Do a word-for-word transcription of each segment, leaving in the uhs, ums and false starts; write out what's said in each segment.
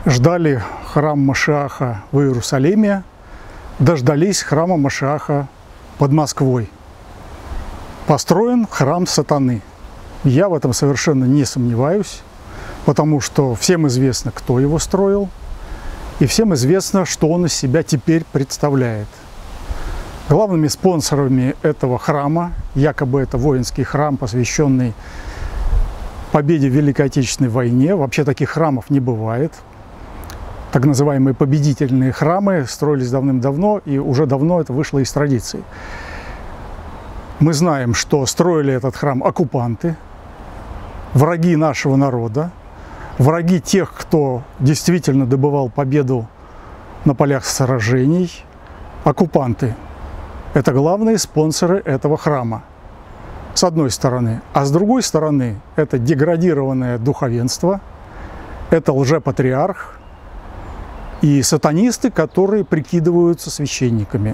Ждали храм Машиаха в Иерусалиме, дождались храма Машиаха под Москвой. Построен храм сатаны. Я в этом совершенно не сомневаюсь, потому что всем известно, кто его строил, и всем известно, что он из себя теперь представляет. Главными спонсорами этого храма, якобы это воинский храм, посвященный победе в Великой Отечественной войне, вообще таких храмов не бывает. Так называемые победительные храмы строились давным-давно, и уже давно это вышло из традиции. Мы знаем, что строили этот храм оккупанты, враги нашего народа, враги тех, кто действительно добывал победу на полях сражений. Оккупанты – это главные спонсоры этого храма, с одной стороны. А с другой стороны, это деградированное духовенство, это лжепатриарх и сатанисты, которые прикидываются священниками.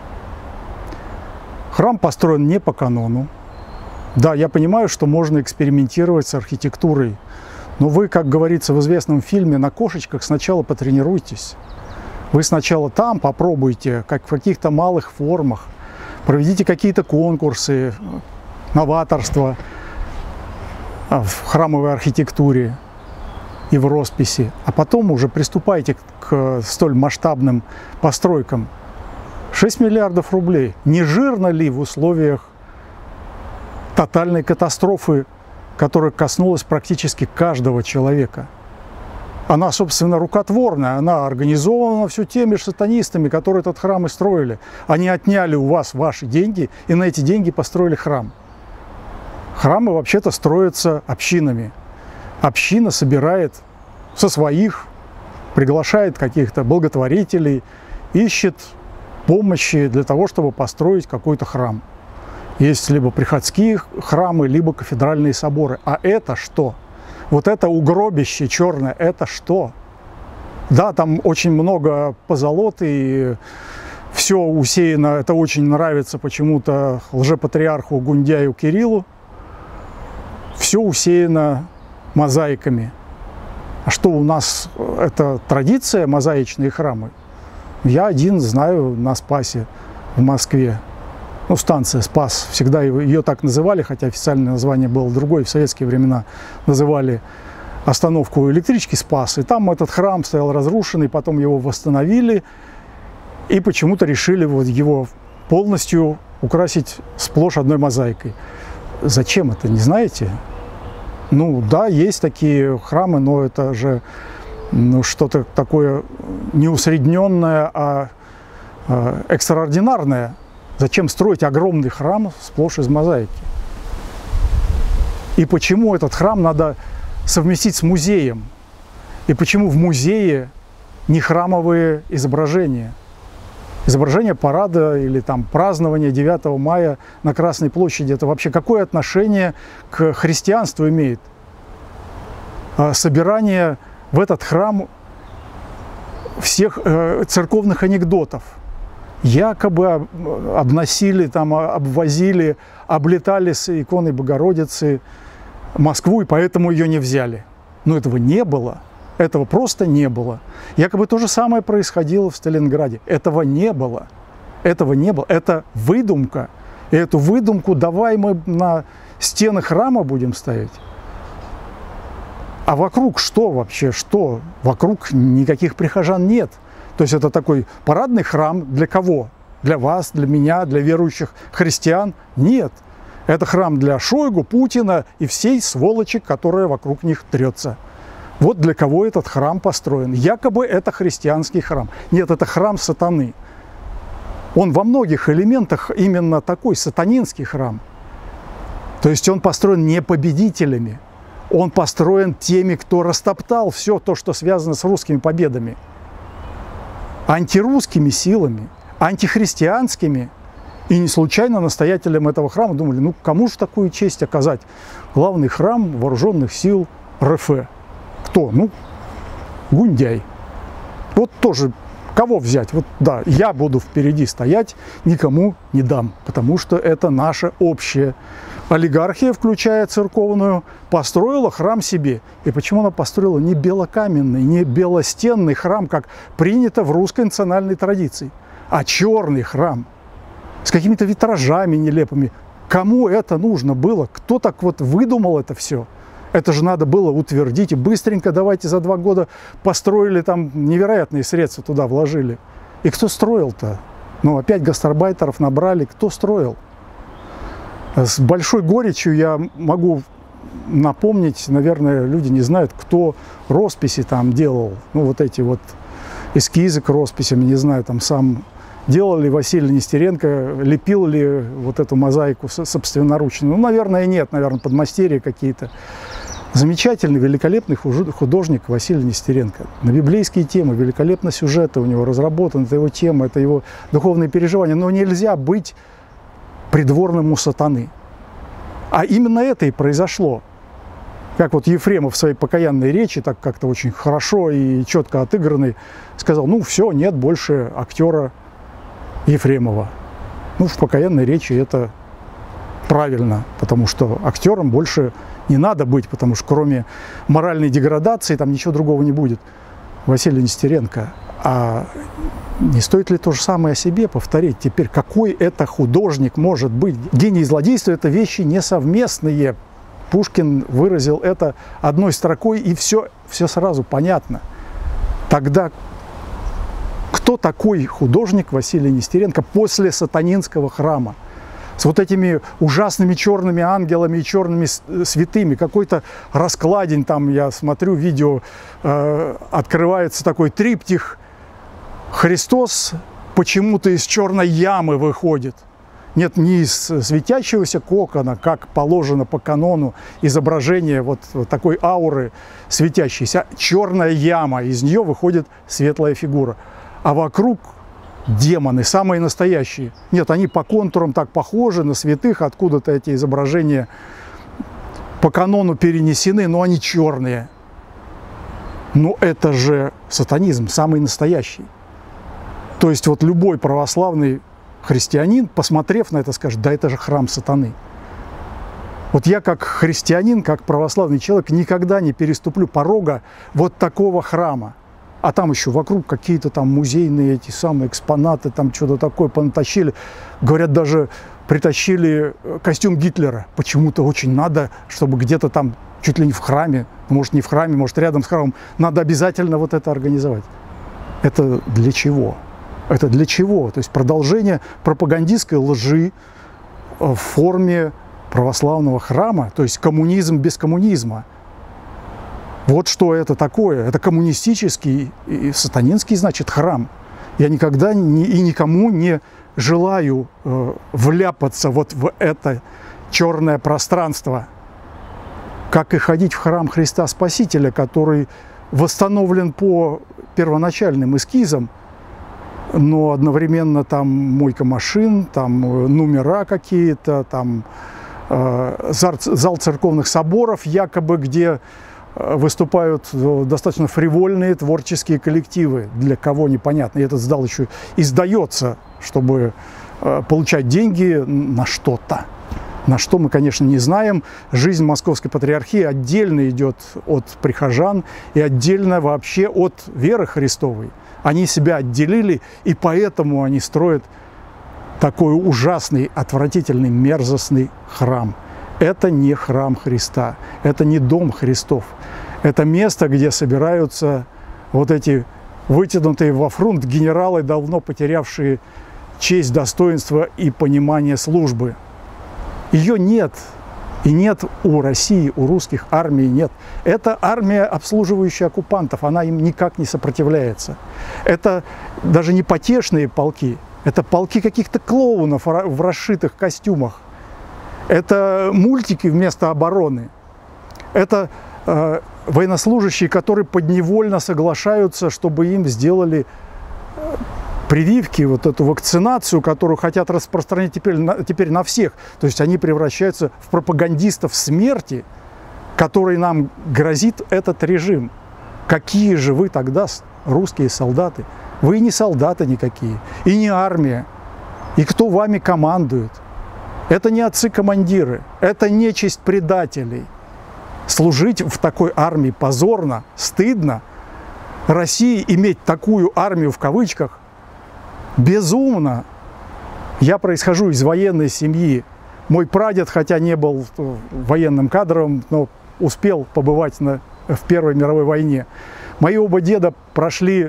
Храм построен не по канону. Да, я понимаю, что можно экспериментировать с архитектурой, но вы, как говорится в известном фильме, на кошечках сначала потренируйтесь. Вы сначала там попробуйте, как в каких-то малых формах, проведите какие-то конкурсы, новаторство в храмовой архитектуре и в росписи, а потом уже приступайте к столь масштабным постройкам. шесть миллиардов рублей. Не жирно ли в условиях тотальной катастрофы, которая коснулась практически каждого человека? Она, собственно, рукотворная, она организована все теми же сатанистами, которые этот храм и строили. Они отняли у вас ваши деньги и на эти деньги построили храм. Храмы вообще-то строятся общинами. Община собирает со своих, приглашает каких-то благотворителей, ищет помощи для того, чтобы построить какой-то храм. Есть либо приходские храмы, либо кафедральные соборы. А это что? Вот это угробище черное, это что? Да, там очень много позолоты, и все усеяно, это очень нравится почему-то лжепатриарху Гундяю Кириллу. Все усеяно мозаиками. А что у нас, это традиция, мозаичные храмы? Я один знаю на Спасе в Москве. Ну, станция Спас, всегда ее так называли, хотя официальное название было другое. В советские времена называли остановку электрички Спас. И там этот храм стоял разрушенный, потом его восстановили. И почему-то решили вот его полностью украсить сплошь одной мозаикой. Зачем это, не знаете? Ну да, есть такие храмы, но это же ну, что-то такое не усредненное, а, а экстраординарное. Зачем строить огромный храм сплошь из мозаики? И почему этот храм надо совместить с музеем? И почему в музее не храмовые изображения? Изображение парада или там празднование девятого мая на Красной площади, это вообще какое отношение к христианству имеет? Собирание в этот храм всех э, церковных анекдотов. Якобы обносили, там, обвозили, облетали с иконой Богородицы Москву, и поэтому ее не взяли. Но этого не было. Этого просто не было. Якобы то же самое происходило в Сталинграде. Этого не было. Этого не было. Это выдумка. И эту выдумку давай мы на стены храма будем ставить. А вокруг что вообще? Что? Вокруг никаких прихожан нет. То есть это такой парадный храм для кого? Для вас, для меня, для верующих христиан? Нет. Это храм для Шойгу, Путина и всей сволочи, которая вокруг них трется. Вот для кого этот храм построен. Якобы это христианский храм. Нет, это храм сатаны. Он во многих элементах именно такой сатанинский храм. То есть он построен не победителями. Он построен теми, кто растоптал все то, что связано с русскими победами. Антирусскими силами, антихристианскими. И не случайно настоятелям этого храма думали, ну кому же такую честь оказать? Главный храм вооруженных сил РФ. Кто? Ну, Гундяй. Вот тоже, кого взять? Вот да, я буду впереди стоять, никому не дам, потому что это наше общее. олигархия, включая церковную, построила храм себе. И почему она построила не белокаменный, не белостенный храм, как принято в русской национальной традиции, а черный храм с какими-то витражами нелепыми? Кому это нужно было? Кто так вот выдумал это все? Это же надо было утвердить и быстренько давайте за два года построили, там невероятные средства туда вложили. И кто строил-то? Ну, опять гастарбайтеров набрали. Кто строил? С большой горечью я могу напомнить, наверное, люди не знают, кто росписи там делал. Ну, вот эти вот эскизы к росписям, не знаю, там сам делал ли Василий Нестеренко, лепил ли вот эту мозаику собственноручно. Ну, наверное, нет, наверное, подмастерья какие-то. Замечательный, великолепный художник Василий Нестеренко. На библейские темы, великолепно сюжеты у него разработаны, это его тема, это его духовные переживания. Но нельзя быть придворным у сатаны. А именно это и произошло. Как вот Ефремов в своей покаянной речи, так как-то очень хорошо и четко отыгранный, сказал, ну все, нет больше актера Ефремова. Ну, в покаянной речи это правильно, потому что актером больше не надо быть, потому что кроме моральной деградации там ничего другого не будет. Василий Нестеренко. А не стоит ли то же самое о себе повторить теперь? Какой это художник может быть? Гений и злодейство – это вещи несовместные. Пушкин выразил это одной строкой, и все, все сразу понятно. Тогда кто такой художник Василий Нестеренко после сатанинского храма? С вот этими ужасными черными ангелами и черными святыми, какой-то раскладень, там я смотрю видео, э, открывается такой триптих, Христос почему-то из черной ямы выходит. Нет, не из светящегося кокона, как положено по канону изображение вот, вот такой ауры светящейся, а черная яма, из нее выходит светлая фигура, а вокруг демоны, самые настоящие. Нет, они по контурам так похожи на святых, откуда-то эти изображения по канону перенесены, но они черные. Но это же сатанизм, самый настоящий. То есть вот любой православный христианин, посмотрев на это, скажет, да это же храм сатаны. Вот я как христианин, как православный человек никогда не переступлю порога вот такого храма. А там еще вокруг какие-то там музейные эти самые экспонаты, там что-то такое понатащили. Говорят, даже притащили костюм Гитлера. Почему-то очень надо, чтобы где-то там, чуть ли не в храме, может не в храме, может рядом с храмом, надо обязательно вот это организовать. Это для чего? Это для чего? То есть продолжение пропагандистской лжи в форме православного храма, то есть коммунизм без коммунизма. Вот что это такое. Это коммунистический и сатанинский, значит, храм. Я никогда ни, и никому не желаю э, вляпаться вот в это черное пространство. Как и ходить в храм Христа Спасителя, который восстановлен по первоначальным эскизам, но одновременно там мойка машин, там номера какие-то, там э, зал церковных соборов якобы, где выступают достаточно фривольные творческие коллективы, для кого непонятно. И этот зал еще издается, чтобы получать деньги на что-то. На что мы, конечно, не знаем. Жизнь Московской Патриархии отдельно идет от прихожан и отдельно вообще от веры Христовой. Они себя отделили, и поэтому они строят такой ужасный, отвратительный, мерзостный храм. Это не храм Христа, это не дом Христов. Это место, где собираются вот эти вытянутые во фрунт генералы, давно потерявшие честь, достоинство и понимание службы. Ее нет. И нет у России, у русских армии нет. Это армия, обслуживающая оккупантов, она им никак не сопротивляется. Это даже не потешные полки, это полки каких-то клоунов в расшитых костюмах. Это мультики вместо обороны. Это э, военнослужащие, которые подневольно соглашаются, чтобы им сделали прививки, вот эту вакцинацию, которую хотят распространить теперь на, теперь на всех. То есть они превращаются в пропагандистов смерти, которой нам грозит этот режим. Какие же вы тогда русские солдаты? Вы не солдаты никакие, и не армия. И кто вами командует? Это не отцы-командиры, это нечисть предателей. Служить в такой армии позорно, стыдно. России иметь такую армию в кавычках безумно. Я происхожу из военной семьи. Мой прадед, хотя не был военным кадром, но успел побывать на, в Первой мировой войне. Мои оба деда прошли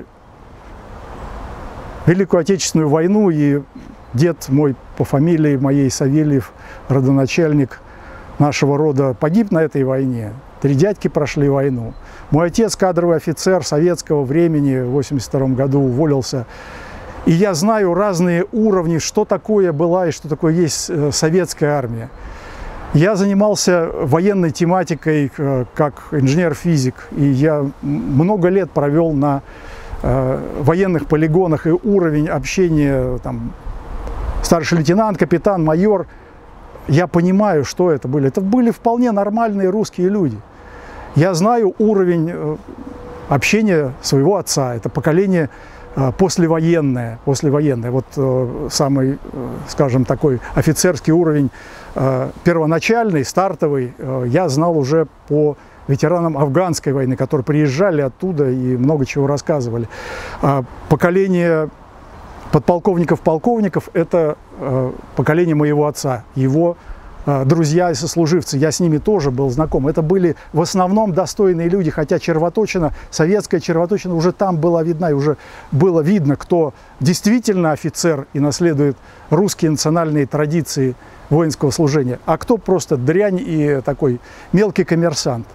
Великую Отечественную войну, и дед мой по фамилии моей Савельев, родоначальник нашего рода, погиб на этой войне. Три дядьки прошли войну. Мой отец, кадровый офицер советского времени, в восемьдесят втором году уволился. И я знаю разные уровни, что такое была и что такое есть советская армия. Я занимался военной тематикой как инженер-физик, и я много лет провел на э, военных полигонах, и уровень общения, там, старший лейтенант, капитан, майор, я понимаю, что это были. Это были вполне нормальные русские люди. Я знаю уровень общения своего отца, это поколение послевоенное, послевоенное. Вот э, самый, э, скажем, такой офицерский уровень, э, первоначальный, стартовый, э, я знал уже по ветеранам афганской войны, которые приезжали оттуда и много чего рассказывали. Э, поколение подполковников-полковников – это э, поколение моего отца, его друзья и сослуживцы, я с ними тоже был знаком. Это были в основном достойные люди, хотя червоточина, советская червоточина уже там была видна, и уже было видно, кто действительно офицер и наследует русские национальные традиции воинского служения, а кто просто дрянь и такой мелкий коммерсант.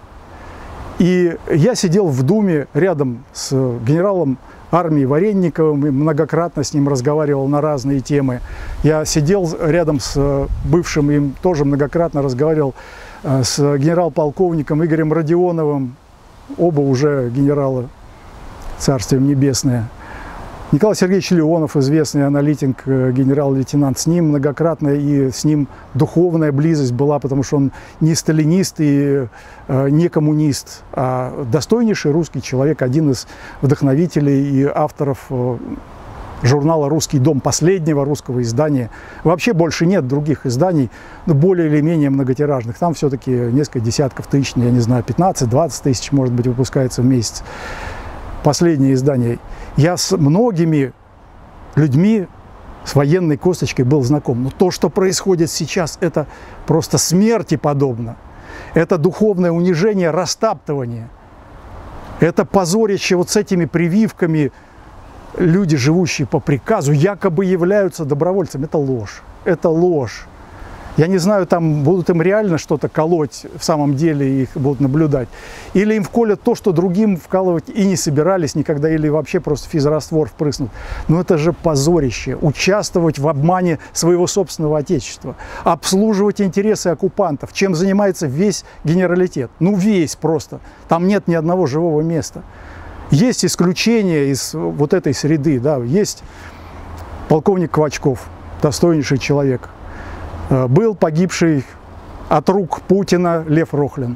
И я сидел в Думе рядом с генералом армии Варенниковым, и многократно с ним разговаривал на разные темы. Я сидел рядом с бывшим, им тоже многократно разговаривал с генерал-полковником Игорем Родионовым, оба уже генералы, царствием небесное. Николай Сергеевич Леонов, известный аналитик, генерал-лейтенант, с ним многократно, и с ним духовная близость была, потому что он не сталинист и э, не коммунист, а достойнейший русский человек, один из вдохновителей и авторов э, журнала «Русский дом», последнего русского издания. Вообще больше нет других изданий, ну, более или менее многотиражных. Там все-таки несколько десятков тысяч, я не знаю, пятнадцать-двадцать тысяч, может быть, выпускается в месяц. Последнее издание. Я с многими людьми с военной косточкой был знаком. Но то, что происходит сейчас, это просто смерти подобно. Это духовное унижение, растаптывание. Это позорище вот с этими прививками. Люди, живущие по приказу, якобы являются добровольцами. Это ложь. Это ложь. Я не знаю, там будут им реально что-то колоть, в самом деле их будут наблюдать. Или им вколят то, что другим вкалывать и не собирались никогда, или вообще просто физраствор впрыснут. Но это же позорище. Участвовать в обмане своего собственного отечества. Обслуживать интересы оккупантов. Чем занимается весь генералитет? Ну весь просто. Там нет ни одного живого места. Есть исключения из вот этой среды. Да. Есть полковник Квачков, достойнейший человек. Был погибший от рук Путина Лев Рохлин.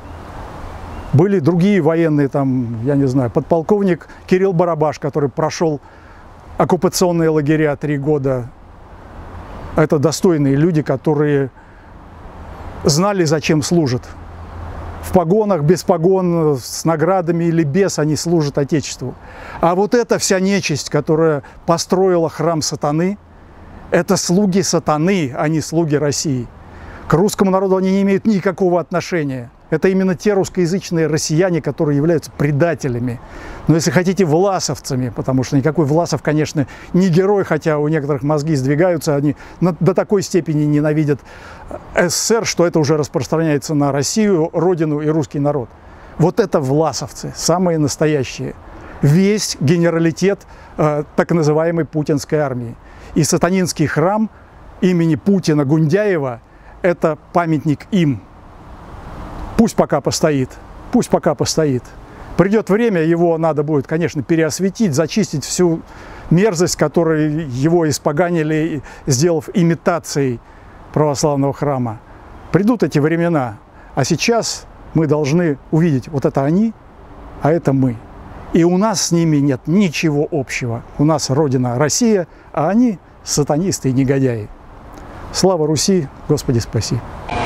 Были другие военные, там, я не знаю, подполковник Кирилл Барабаш, который прошел оккупационные лагеря три года. Это достойные люди, которые знали, зачем служат. В погонах, без погон, с наградами или без, они служат Отечеству. А вот эта вся нечисть, которая построила храм сатаны, это слуги сатаны, а не слуги России. К русскому народу они не имеют никакого отношения. Это именно те русскоязычные россияне, которые являются предателями. Но если хотите, власовцами, потому что никакой Власов, конечно, не герой, хотя у некоторых мозги сдвигаются, они до такой степени ненавидят СССР, что это уже распространяется на Россию, родину и русский народ. Вот это власовцы, самые настоящие. Весь генералитет э, так называемой путинской армии. И сатанинский храм имени Путина Гундяева – это памятник им. Пусть пока постоит, пусть пока постоит. Придет время, его надо будет, конечно, переосветить, зачистить всю мерзость, которой его испоганили, сделав имитацией православного храма. Придут эти времена, а сейчас мы должны увидеть, вот это они, а это мы. И у нас с ними нет ничего общего. У нас родина Россия, а они сатанисты и негодяи. Слава Руси, Господи спаси!